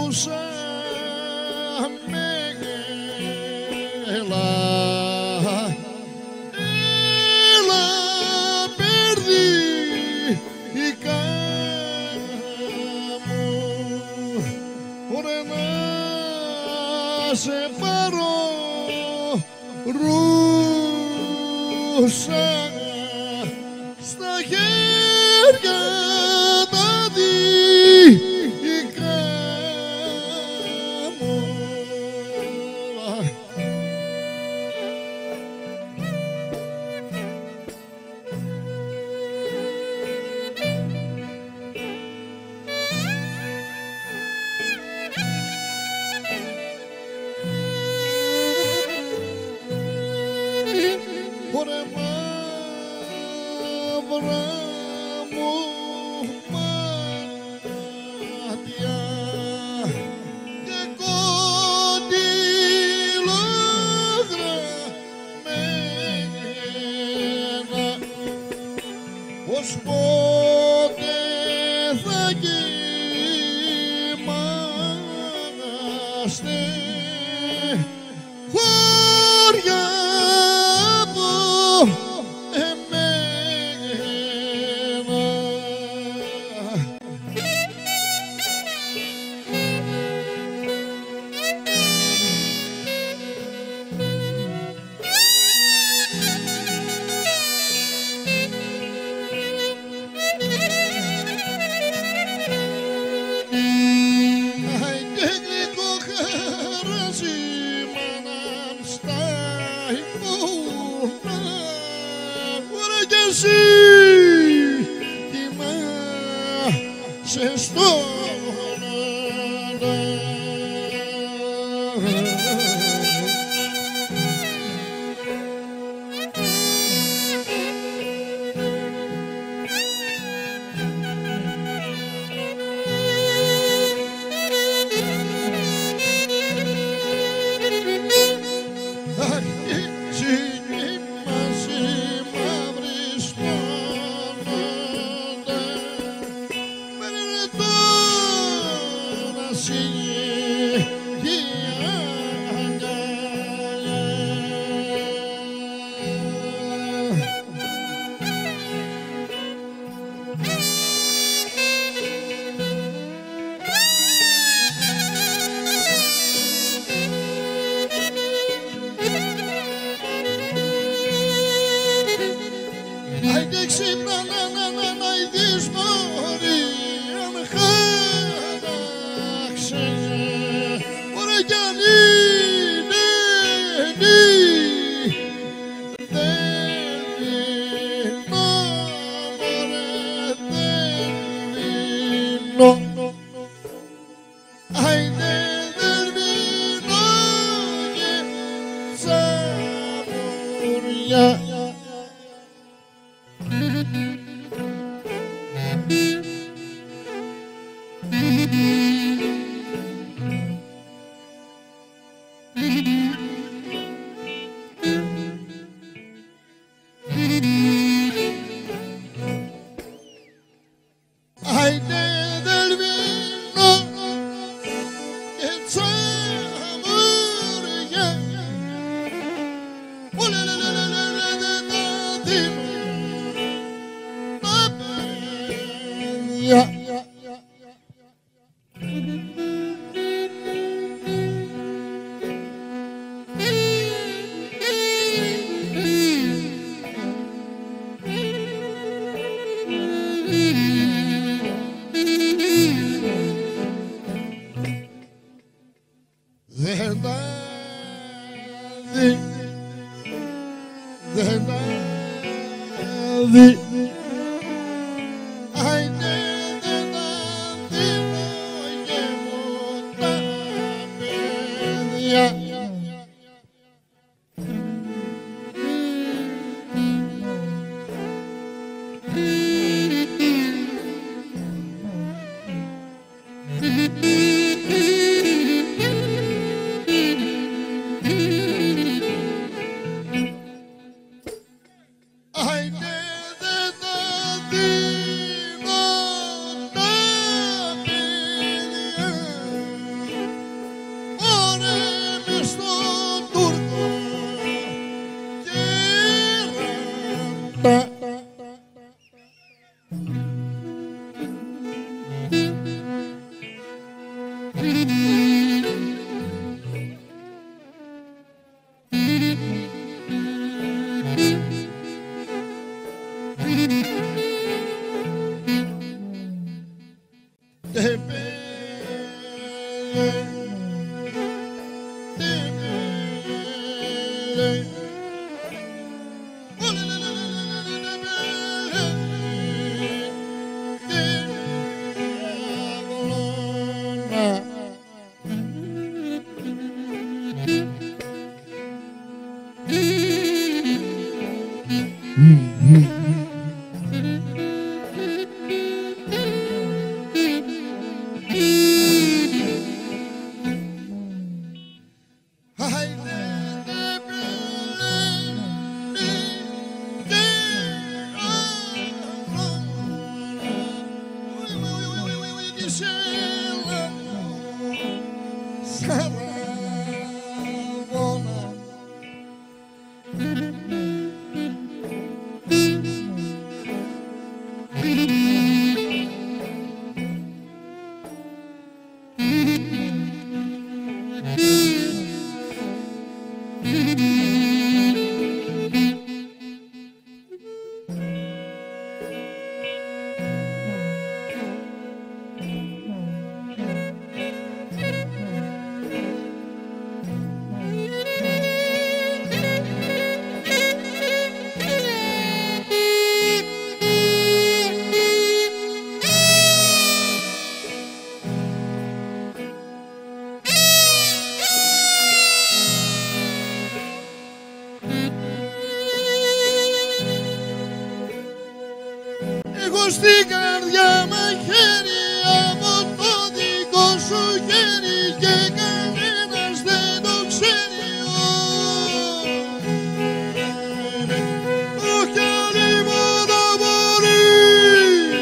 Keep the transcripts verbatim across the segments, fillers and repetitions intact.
σε πάρω ρούσα στα χέρια τα δικά μου. Ωραία μαύρα μου μάτια και κοντήλα γραμμένα, ως πότε θα κοιμάστε χώρια εσύ κοιμάσαι στον Άιντε ξύπνα να να να να ειδείς μωρή αν χάναξε Έχω στην καρδιά μαχαίρι από το δικό σου χέρι και κανένας δεν το ξέρει. Όχι άλλη μόνο μπορείς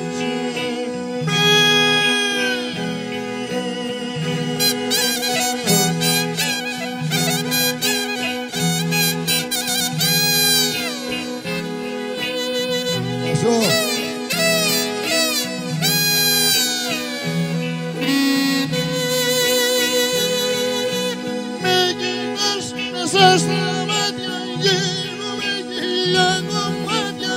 με. Μέσα στα μάτια γίνομαι χίλια κομμάτια.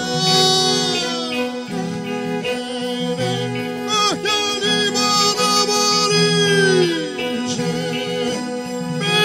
Όχι άλλη μόνο μπορείς με.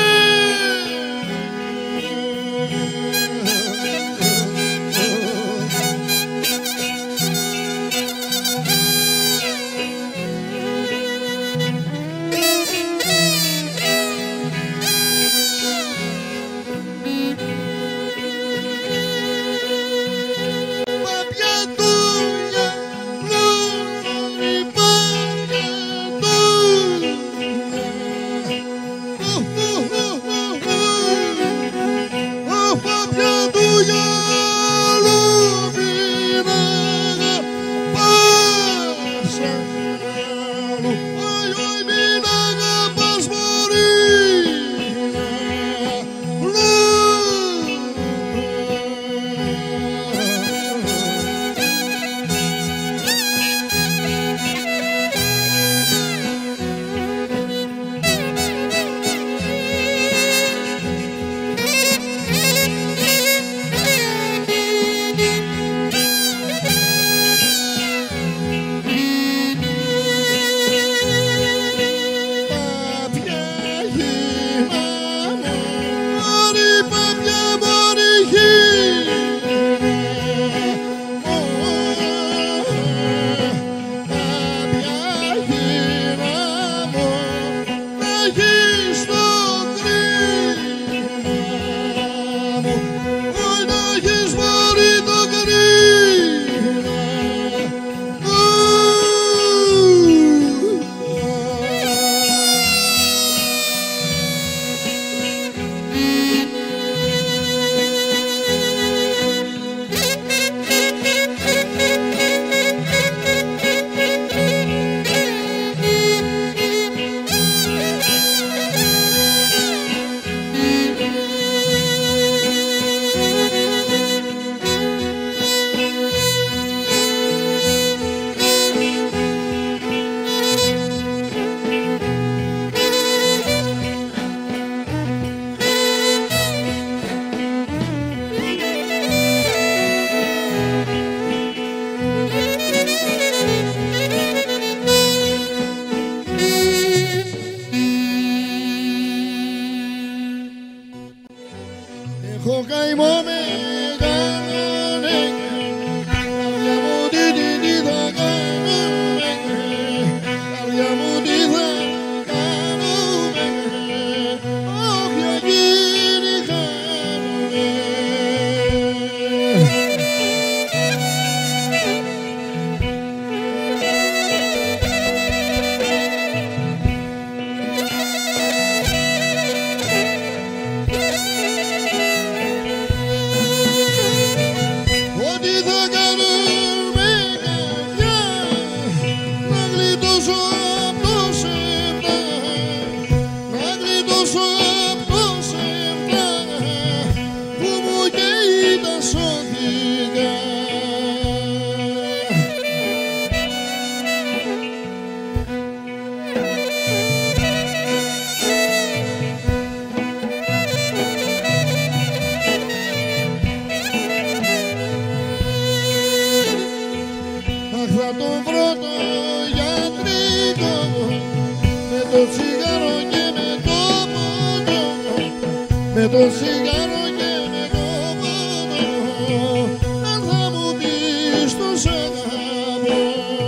το τσιγάρο και με το πόνο, με το τσιγάρο και με το πόνο, αν θα μου πεις το σ' αγαπώ.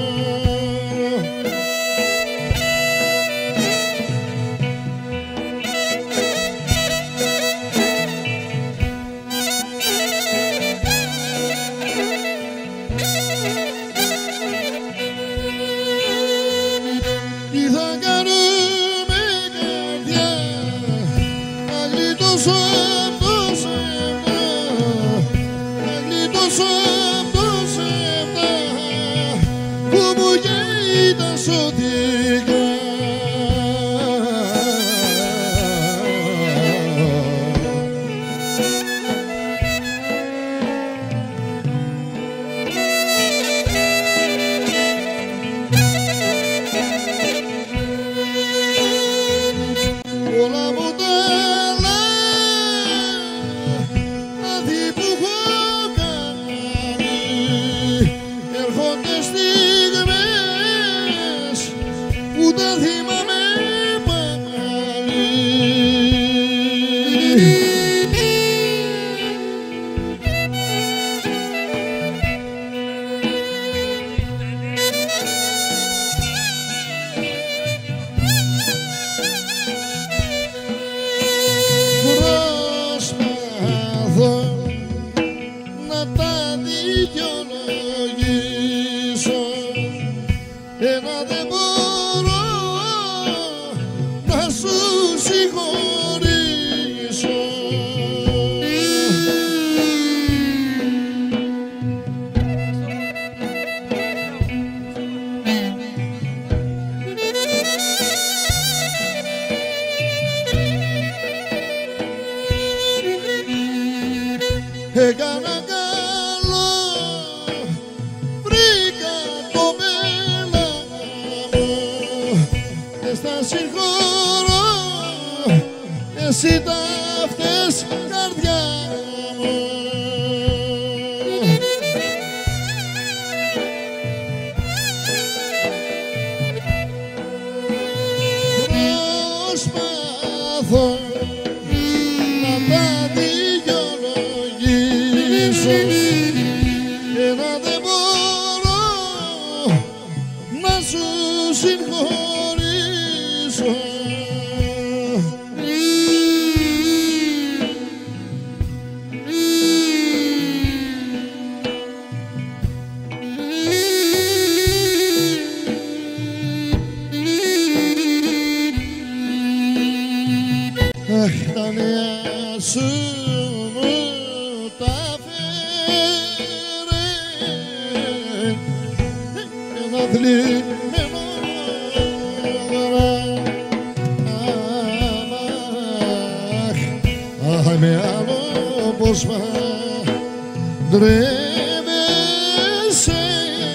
Τι θα κάνουμε καρδιά, να γλιτώσω απ' το σεβδά, να γλιτώσω απ' το σεβδά, που μου καίει τα σωτικά. Όλα μου τα λάθη που έχω κάνει, έρχονται στιγμές που τα θυμάμαι πάλι. Προσπαθώ να τα δικαιολογήσω, ένα δεν μπορώ να σου συγχωρήσω. Έκανα καλό, βρήκα το πέλαγα μου και στα συγχωρώ, εσύ τα φταίς καρδιά μου. Προσπαθώ να τα δικαιολογήσω, ένα δεν μπορώ να σου συγχωρήσω. Αχ, τα νέα σου μου τα φέρε ένα θλιμμένο αχ, αχ, με άλλο πως παντρεύεσαι,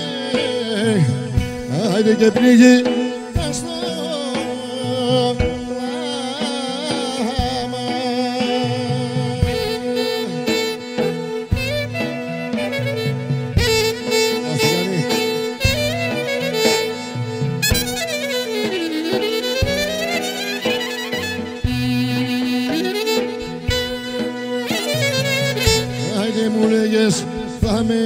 άιντε και πνίγει στο και μου λέγες θα με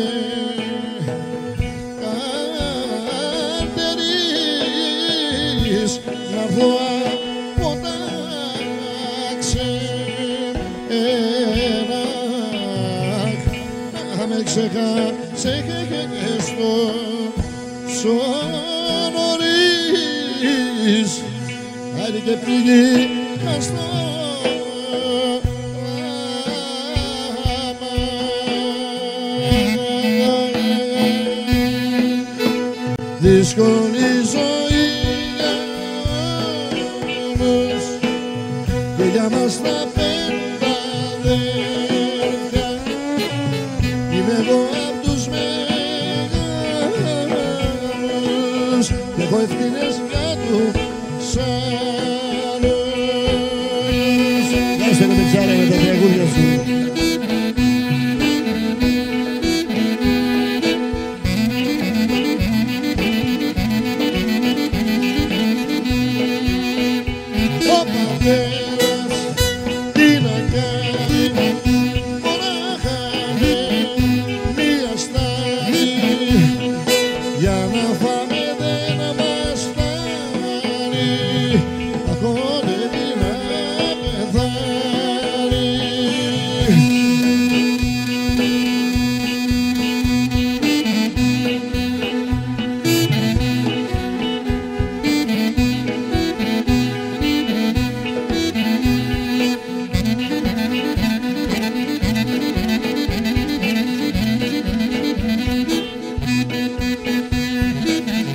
καρτερείς, να έρθω από τα ξένα, να με ξεχάσεις τόσο νωρίς, άιντε και πήγη στο δύσκολη ζωή για όλους και για μας τα πέντε αδέρφια. Είμαι εγώ απ' τους μεγάλους και έχω ευθύνες για τους άλλους. Άσε με τσάρα με τα τραγούδια σου.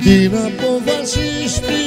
την αποφασιστή